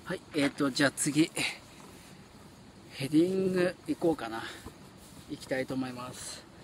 はい、じゃあ次、ヘディング行こうかな。行きたいと思います。